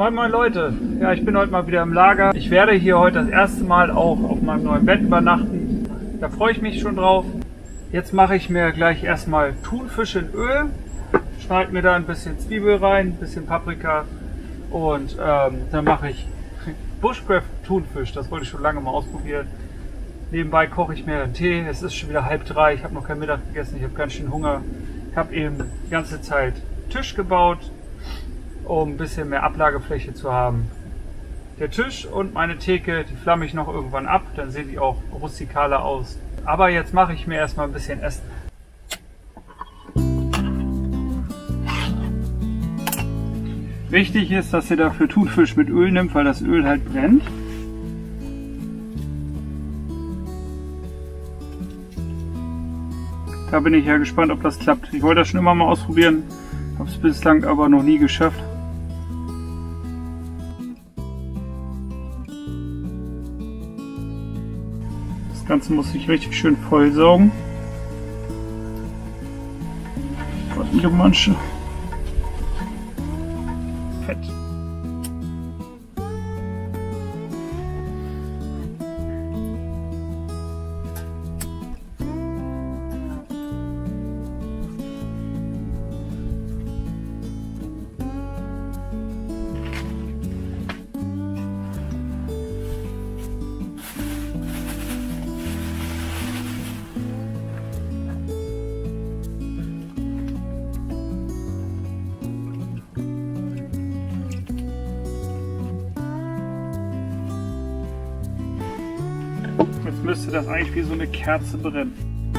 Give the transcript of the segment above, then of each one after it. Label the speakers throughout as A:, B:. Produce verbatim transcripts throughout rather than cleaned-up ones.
A: Moin moin Leute, ja, ich bin heute mal wieder im Lager. Ich werde hier heute das erste Mal auch auf meinem neuen Bett übernachten. Da freue ich mich schon drauf. Jetzt mache ich mir gleich erstmal Thunfisch in Öl. Schneide mir da ein bisschen Zwiebel rein, ein bisschen Paprika und ähm, dann mache ich Bushcraft Thunfisch. Das wollte ich schon lange mal ausprobieren. Nebenbei koche ich mir einen Tee. Es ist schon wieder halb drei. Ich habe noch kein Mittag gegessen. Ich habe ganz schön Hunger. Ich habe eben die ganze Zeit Tisch gebaut, um ein bisschen mehr Ablagefläche zu haben. Der Tisch und meine Theke, die flamme ich noch irgendwann ab. Dann sehen die auch rustikaler aus. Aber jetzt mache ich mir erstmal ein bisschen Essen. Wichtig ist, dass ihr dafür Thunfisch mit Öl nimmt, weil das Öl halt brennt. Da bin ich ja gespannt, ob das klappt. Ich wollte das schon immer mal ausprobieren, habe es bislang aber noch nie geschafft. Das Ganze muss ich richtig schön vollsaugen. Gott, manche. Fett. Jetzt müsste das eigentlich wie so eine Kerze brennen.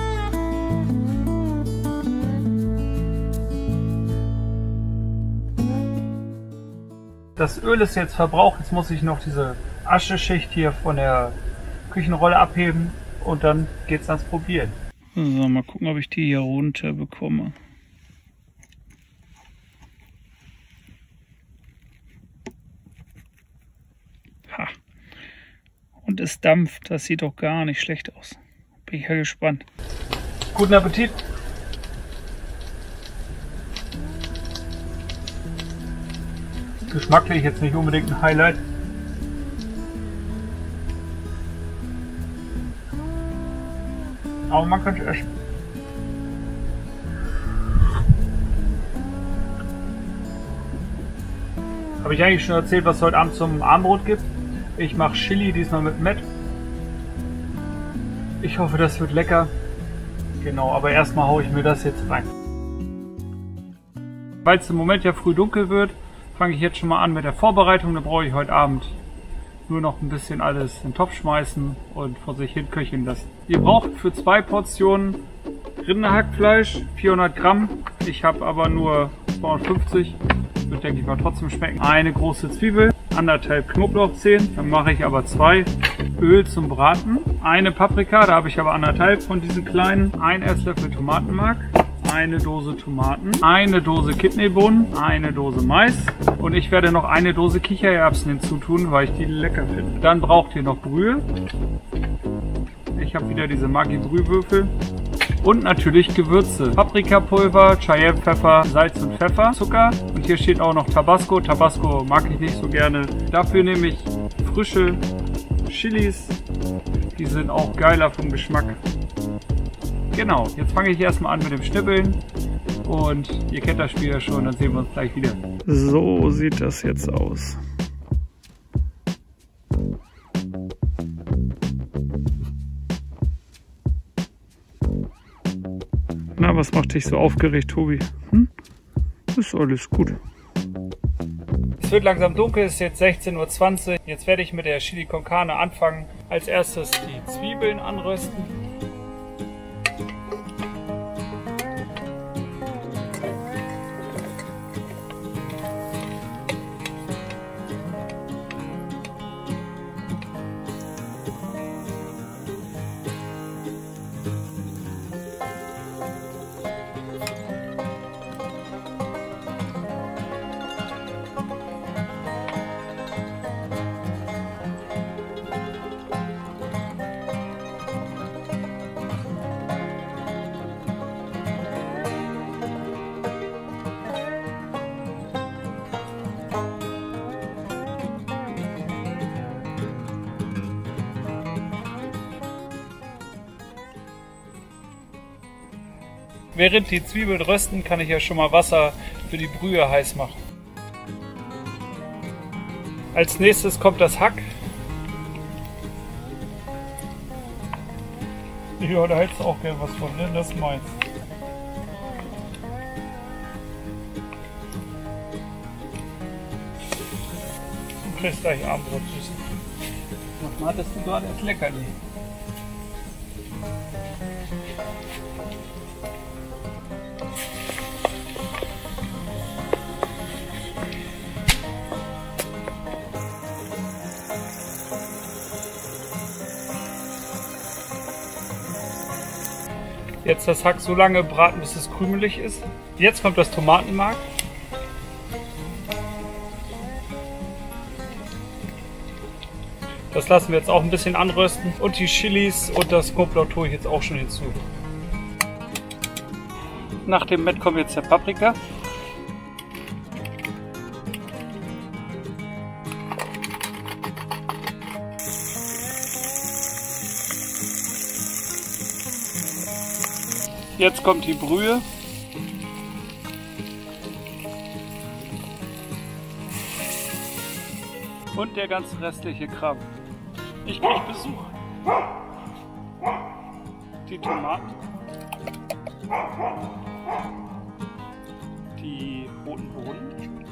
A: Das Öl ist jetzt verbraucht. Jetzt muss ich noch diese Ascheschicht hier von der Küchenrolle abheben und dann geht's ans Probieren. So, mal gucken, ob ich die hier runter bekomme. Ha. Und es dampft, das sieht doch gar nicht schlecht aus. Bin ich ja gespannt. Guten Appetit! Geschmacklich jetzt nicht unbedingt ein Highlight. Aber man könnte essen. Habe ich eigentlich schon erzählt, was es heute Abend zum Abendbrot gibt? Ich mache Chili, diesmal mit Met. Ich hoffe, das wird lecker. Genau, aber erstmal haue ich mir das jetzt rein. Weil es im Moment ja früh dunkel wird, fange ich jetzt schon mal an mit der Vorbereitung. Da brauche ich heute Abend nur noch ein bisschen alles in den Topf schmeißen und vor sich hin köcheln lassen. Ihr braucht für zwei Portionen Rinderhackfleisch, vierhundert Gramm. Ich habe aber nur zweihundertfünfzig. Wird, denke ich mal, trotzdem schmecken. Eine große Zwiebel, anderthalb Knoblauchzehen, dann mache ich aber zwei. Öl zum Braten, eine Paprika, da habe ich aber anderthalb von diesen kleinen, ein Esslöffel Tomatenmark, eine Dose Tomaten, eine Dose Kidneybohnen, eine Dose Mais und ich werde noch eine Dose Kichererbsen hinzutun, weil ich die lecker finde. Dann braucht ihr noch Brühe. Ich habe wieder diese Maggi-Brühwürfel. Und natürlich Gewürze. Paprikapulver, Cayennepfeffer, Salz und Pfeffer, Zucker. Und hier steht auch noch Tabasco. Tabasco mag ich nicht so gerne. Dafür nehme ich frische Chilis. Die sind auch geiler vom Geschmack. Genau, jetzt fange ich erstmal an mit dem Schnippeln. Und ihr kennt das Spiel ja schon, dann sehen wir uns gleich wieder. So sieht das jetzt aus. Na, was macht dich so aufgeregt, Tobi? Hm? Ist alles gut. Es wird langsam dunkel, es ist jetzt sechzehn Uhr zwanzig. Jetzt werde ich mit der Chili con Carne anfangen. Als erstes die Zwiebeln anrösten. Während die Zwiebeln rösten, kann ich ja schon mal Wasser für die Brühe heiß machen. Als nächstes kommt das Hack. Ja, da hättest du auch gerne was von, ne? Das ist meins. Du kriegst gleich Abendbrot, Süße. Was hattest du gerade als Leckerli? Jetzt das Hack so lange braten, bis es krümelig ist. Jetzt kommt das Tomatenmark. Das lassen wir jetzt auch ein bisschen anrösten. Und die Chilis und das Knoblauch tue ich jetzt auch schon hinzu. Nach dem Met kommt jetzt der Paprika. Jetzt kommt die Brühe. Und der ganze restliche Kram. Ich krieg Besuch. Die Tomaten. Die roten Bohnen.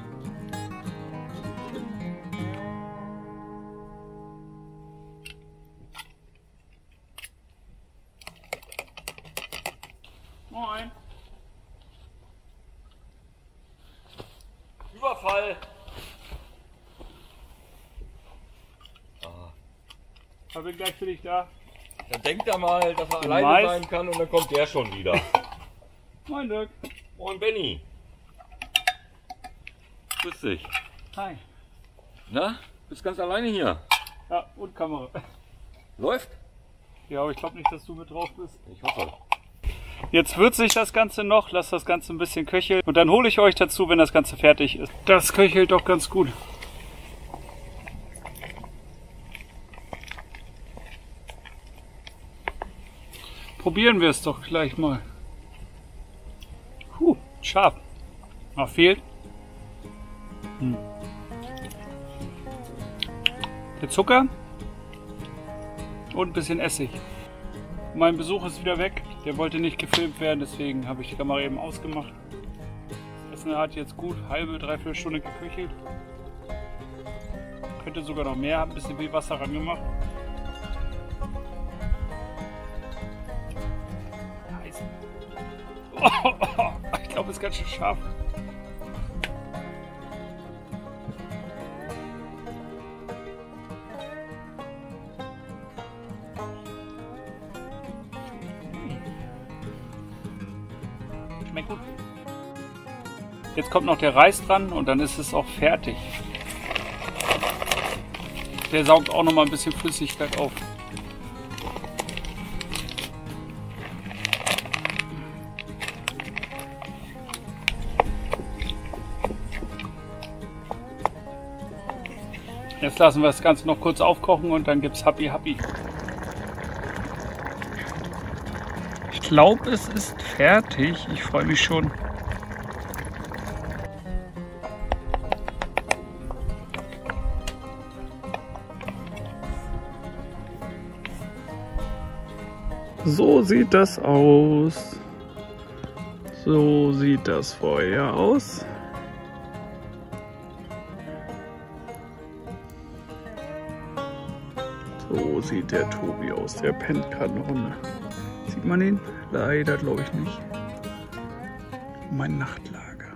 A: Moin.
B: Überfall.
A: Ich bin gleich für dich da.
B: Dann denkt er mal, dass er
A: Den
B: alleine
A: Mais.
B: sein kann und dann kommt der schon wieder.
A: Moin Dirk.
B: Moin Benny. Grüß dich.
A: Hi.
B: Na, bist ganz alleine hier.
A: Ja, und Kamera.
B: Läuft?
A: Ja, aber ich glaube nicht, dass du mit drauf bist.
B: Ich hoffe.
A: Jetzt würze ich das Ganze noch, lasse das Ganze ein bisschen köcheln und dann hole ich euch dazu, wenn das Ganze fertig ist. Das köchelt doch ganz gut. Probieren wir es doch gleich mal. Puh, scharf. Noch fehlt. Hm. Der Zucker und ein bisschen Essig. Mein Besuch ist wieder weg. Der wollte nicht gefilmt werden, deswegen habe ich die Kamera eben ausgemacht. Das Essen hat jetzt gut halbe, dreiviertel Stunde geköchelt. Könnte sogar noch mehr, habe ein bisschen viel Wasser ran gemacht. Heiß. Oh, oh, ich glaube, es ist ganz schön scharf. Schmeckt gut. Jetzt kommt noch der Reis dran und dann ist es auch fertig. Der saugt auch noch mal ein bisschen Flüssigkeit auf. Jetzt lassen wir das Ganze noch kurz aufkochen und dann gibt es Happy Happy. Ich glaube, es ist fertig. Ich freue mich schon. So sieht das aus. So sieht das vorher aus. So sieht der Tobi aus. Der pennt gerade eine Runde. Sieht man ihn? Leider glaube ich nicht. Mein Nachtlager.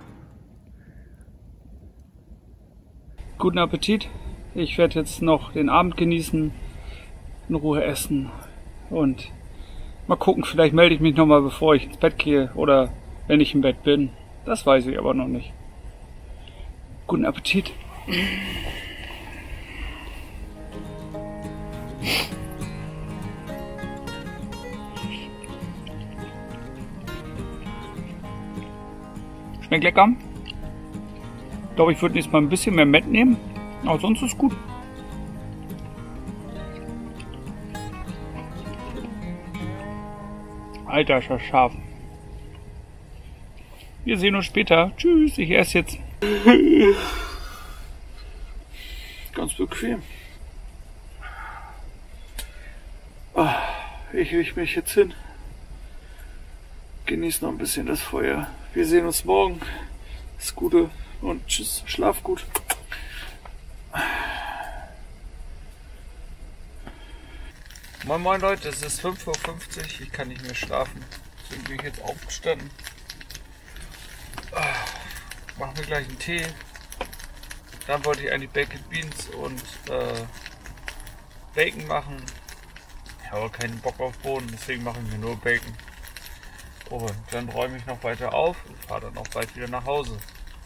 A: Guten Appetit. Ich werde jetzt noch den Abend genießen, in Ruhe essen und mal gucken, vielleicht melde ich mich nochmal, bevor ich ins Bett gehe oder wenn ich im Bett bin. Das weiß ich aber noch nicht. Guten Appetit. Schmeckt lecker. Ich glaube, ich würde nächstes Mal ein bisschen mehr Met nehmen, aber sonst ist gut. Alter, ist das scharf. Wir sehen uns später. Tschüss, ich esse jetzt. Ganz bequem. Ich richte mich jetzt hin. Genieße noch ein bisschen das Feuer. Wir sehen uns morgen. Das Gute und tschüss. Schlaf gut. Moin moin Leute, es ist fünf Uhr fünfzig. Ich kann nicht mehr schlafen. Deswegen bin ich jetzt aufgestanden. Machen wir gleich einen Tee. Dann wollte ich eigentlich Baked Beans und äh, Bacon machen. Ich habe keinen Bock auf Bohnen, deswegen machen wir nur Bacon. Und dann räume ich noch weiter auf und fahre dann auch bald wieder nach Hause.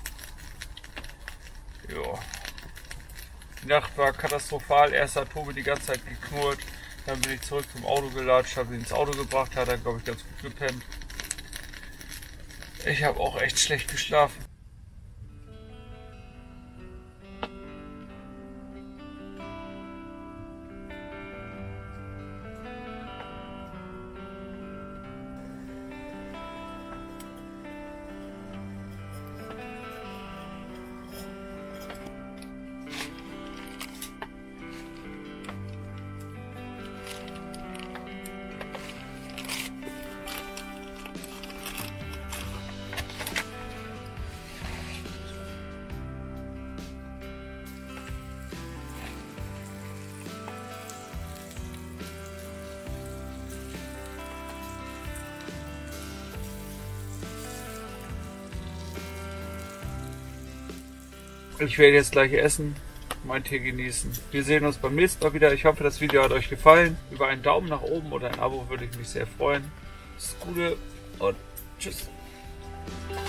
A: Ja. Die Nacht war katastrophal. Erst hat Tobi die ganze Zeit geknurrt. Dann bin ich zurück zum Auto gelatscht, habe ihn ins Auto gebracht, hat er, glaube ich, ganz gut gepennt. Ich habe auch echt schlecht geschlafen. Ich werde jetzt gleich essen, meinen Tee genießen. Wir sehen uns beim nächsten Mal wieder. Ich hoffe, das Video hat euch gefallen. Über einen Daumen nach oben oder ein Abo würde ich mich sehr freuen. Das Gute und tschüss.